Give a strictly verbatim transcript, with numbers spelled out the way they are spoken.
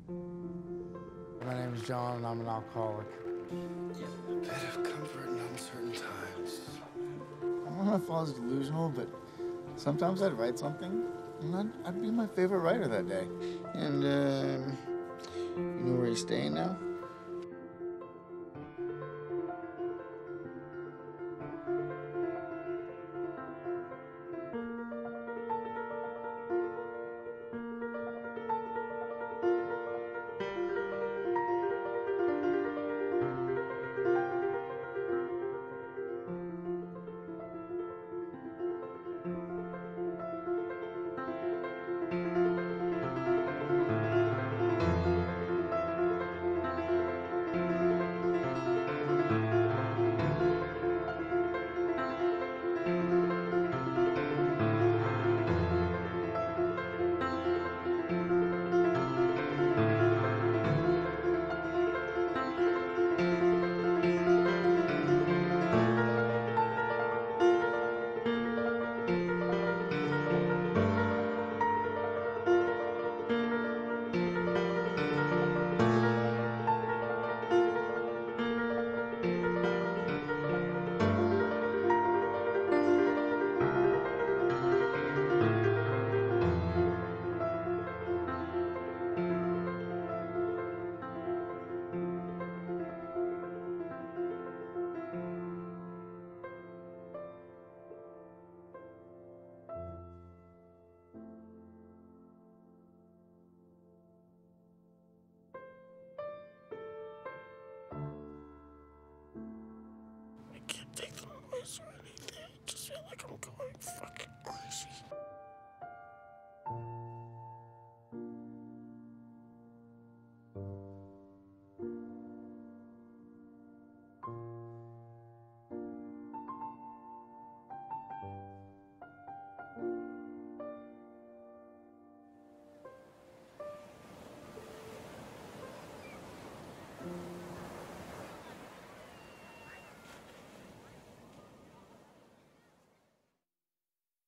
My name is John, and I'm an alcoholic. A bit of comfort in uncertain times. I don't know if I was delusional, but sometimes I'd write something, and I'd, I'd be my favorite writer that day. And, um, you know where he's staying now? I can't take the noise or anything. I just feel like I'm going fucking crazy.